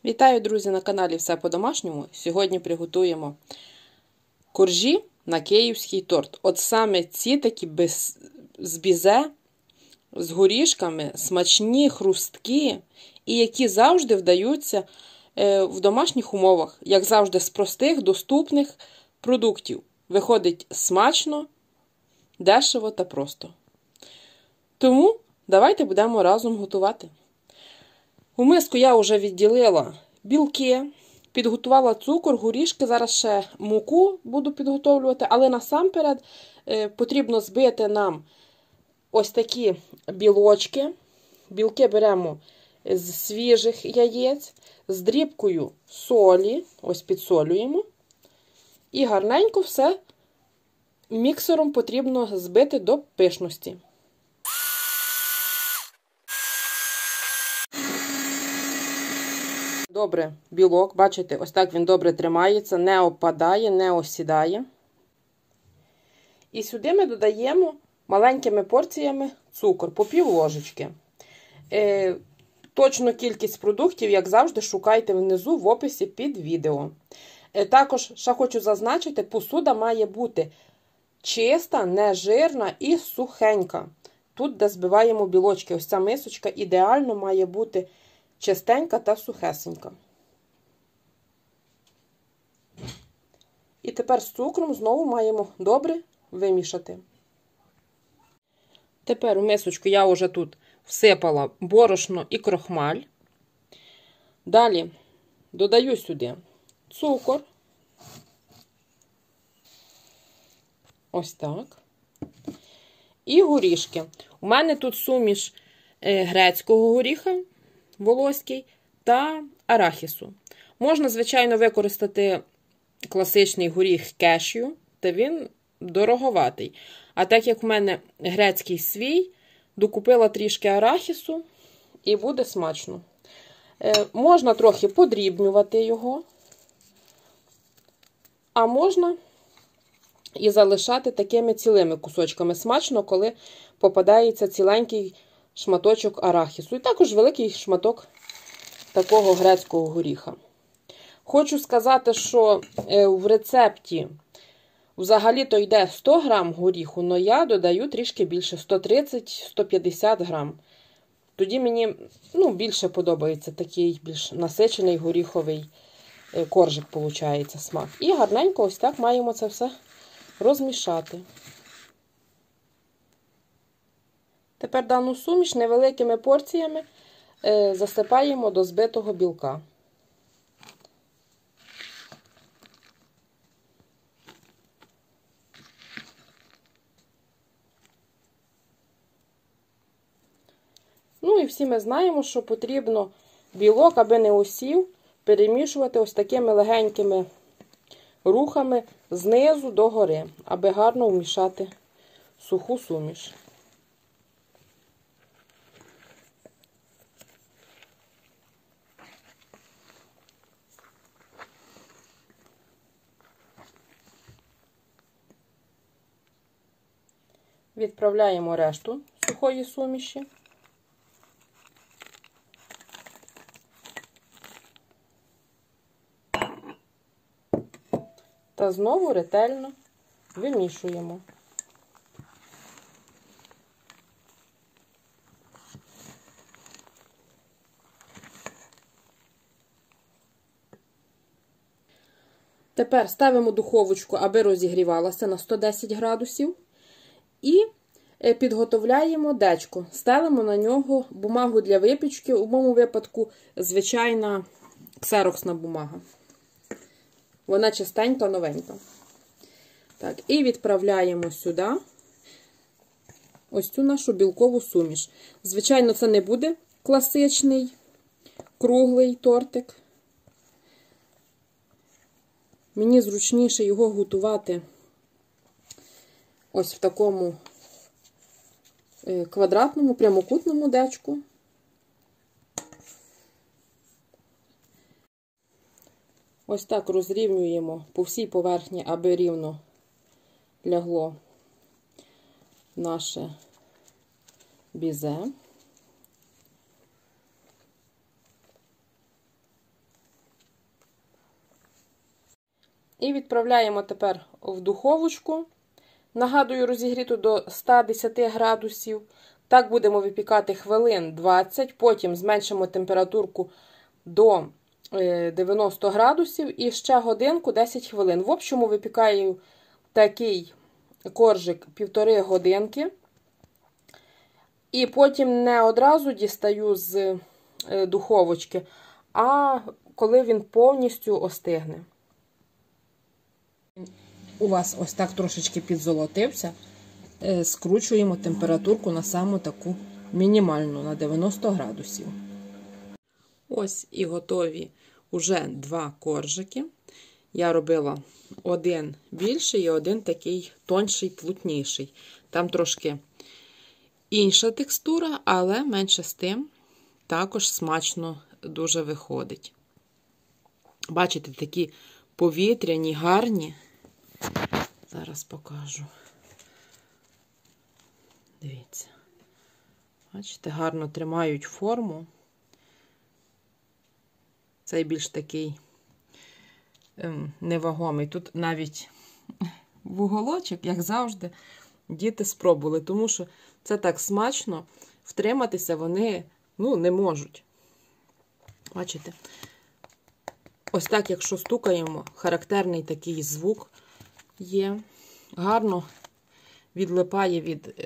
Вітаю, друзі, на каналі Все по-домашньому. Сьогодні приготуємо коржі на київський торт. От саме ці такі з бізе, з горішками, смачні, хрусткі і які завжди вдаються в домашніх умовах. Як завжди, з простих, доступних продуктів. Виходить смачно, дешево та просто. Тому давайте будемо разом готувати. У миску я вже відділила білки, підготувала цукор, горішки, зараз ще муку буду підготовлювати, але насамперед потрібно збити нам ось такі білочки. Білки беремо з свіжих яєць, з дрібкою солі, ось підсолюємо. І гарненько все міксером потрібно збити до пишності. Добре, білок, бачите, ось так він добре тримається, не опадає, не осідає. І сюди ми додаємо маленькими порціями цукор, по пів ложечки. Точну кількість продуктів, як завжди, шукайте внизу в описі під відео. Також, ще хочу зазначити, посуда має бути чиста, нежирна і сухенька. Тут, де збиваємо білочки, ось ця мисочка ідеально має бути чистенька та сухесенька. І тепер з цукром знову маємо добре вимішати. Тепер у мисочку я вже тут всипала борошно і крохмаль. Далі додаю сюди цукор. Ось так. І горішки. У мене тут суміш грецького горіха, волоський, та арахісу. Можна, звичайно, використати класичний горіх кешю, та він дороговатий. А так як в мене грецький свій, докупила трішки арахісу і буде смачно. Можна трохи подрібнювати його, а можна і залишати такими цілими кусочками. Смачно, коли попадається ціленький шматочок арахісу. І також великий шматок такого грецького горіха. Хочу сказати, що в рецепті взагалі-то йде 100 грам горіху, але я додаю трішки більше, 130-150 грам. Тоді мені більше подобається такий більш насичений горіховий коржик, виходить, смак. І гарненько ось так маємо це все розмішати. Тепер дану суміш невеликими порціями засипаємо до збитого білка. Ну і всі ми знаємо, що потрібно білок, аби не осів, перемішувати ось такими легенькими рухами знизу до гори, аби гарно вмішати суху суміш. Відправляємо решту сухої суміші. Та знову ретельно вимішуємо. Тепер ставимо духовочку, аби розігрівалася на 110 градусів. І підготовляємо дечко. Стелимо на нього бумагу для випічки, у моєму випадку звичайна ксероксна бумага. Вона чистенька, новенька. Так, і відправляємо сюди ось цю нашу білкову суміш. Звичайно, це не буде класичний круглий тортик. Мені зручніше його готувати ось в такому квадратному, прямокутному дечку. Ось так розрівнюємо по всій поверхні, аби рівно лягло наше бізе. І відправляємо тепер в духовочку. Нагадую, розігріту до 110 градусів. Так будемо випікати хвилин 20, потім зменшимо температурку до 90 градусів і ще годинку 10 хвилин. В общому випікаю такий коржик 1,5 годинки. І потім не одразу дістаю з духовочки, а коли він повністю остигне. У вас ось так трошечки підзолотився, скручуємо температурку на саму таку мінімальну, на 90 градусів. Ось і готові уже 2 коржики. Я робила один більший і один такий тонший, плотніший. Там трошки інша текстура, але менше з тим також смачно дуже виходить. Бачите, такі повітряні, гарні. Зараз покажу. Дивіться. Бачите, гарно тримають форму. Цей більш такий невагомий. Тут навіть вуголочок, як завжди, діти спробували, тому що це так смачно, втриматися вони, не можуть. Бачите? Ось так, якщо стукаємо, характерний такий звук є. Гарно відлипає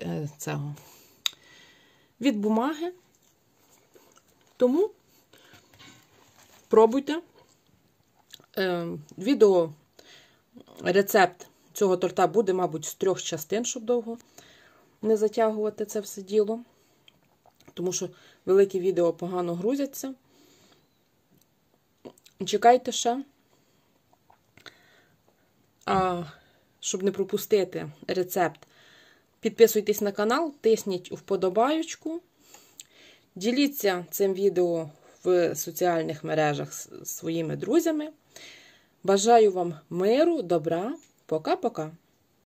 від бумаги. Тому пробуйте. Відео, рецепт цього торта буде, мабуть, з 3 частин, щоб довго не затягувати це все діло. Тому що великі відео погано грузяться. Чекайте ще. А щоб не пропустити рецепт, підписуйтесь на канал, тисніть вподобаєчку. Діліться цим відео в соціальних мережах з своїми друзями. Бажаю вам миру, добра. Пока-пока.